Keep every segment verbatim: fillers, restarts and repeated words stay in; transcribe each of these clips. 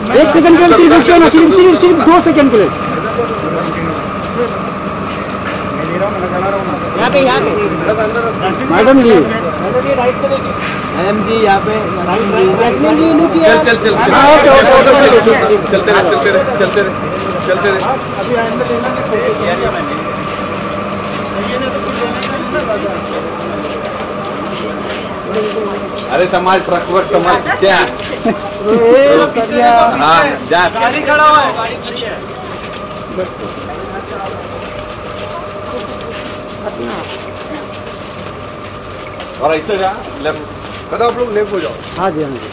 एक सेकंड के लिए सिर्फ रुकिए ना, सिर्फ सिर्फ सिर्फ दो सेकंड के लिए। यहाँ पे यहाँ पे मैडम जी, मैडम जी यहाँ पे चल चल चल ओके ओके ओके चलते रहे चलते रहे चलते रहे चलते रहे। अरे समाज ट्रक वर्क समाज पीछे हाँ जा गाड़ी खड़ा हुआ है, गाड़ी खड़ी है। और ऐसे जा लेफ्ट करो, आप लोग लेफ्ट हो जाओ। हाँ जी हाँ जी।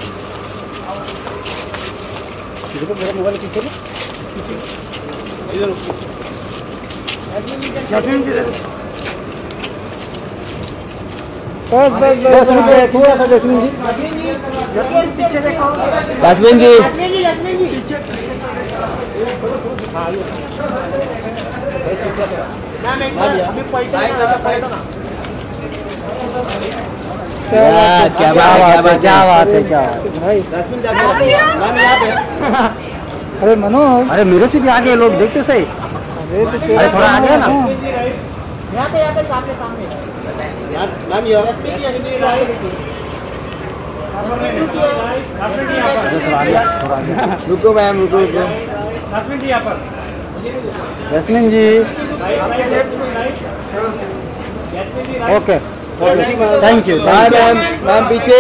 देखो मेरा मोबाइल पीछे ना, इधर बस बस बस रुकिए थोड़ा सा जस्मीन जी, पीछे देखो जस्मीन जी। क्या बात है, क्या बात है, क्या अरे मनोज, अरे मेरे से भी आगे लोग देखते सही। अरे थोड़ा आगे ना, यहाँ पे यहाँ पे सामने सामने रुको मैम, रुको रुको। जस्मीन जी यहाँ पर, Jasmine ji okay thank you. Bye ma'am, ma'am पीछे।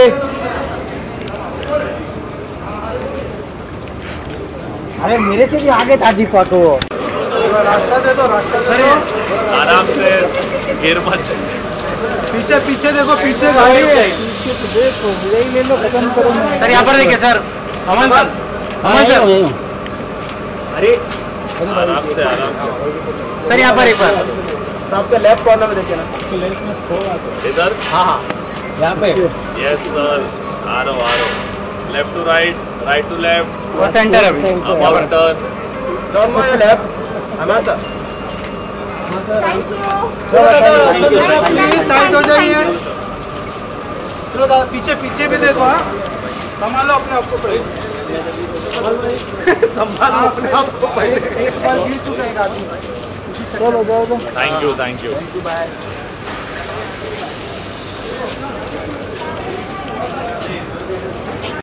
अरे मेरे से भी आगे था दीपक वो। रास्ता दे दो, रास्ता दे दो। आराम से गिर मत। पीछे पीछे देखो, पीछे गाड़ी है, देखो यही ले लो, खत्म करो। सर यहाँ पर देखिए sir, Aman sir, Aman sir. अरे आराम से आराम से सर यहाँ पर एक बार आपके लेफ्ट कॉर्नर में देखिए ना, इधर। हाँ हाँ यहाँ पे। यस सर, आ रहा हूँ आ रहा हूँ। Left to right, right to left, वो सेंटर है about turn, turn my left. हमारा सर थैंक यू, साइड हो जाइए। चलो दादा पीछे पीछे भी देखो। हाँ संभालो अपने आप को पहले, संभालो अपने आप को पहले। एक बार गिर चुका है आदमी। चलो जाओ। Thank you thank you. Bye.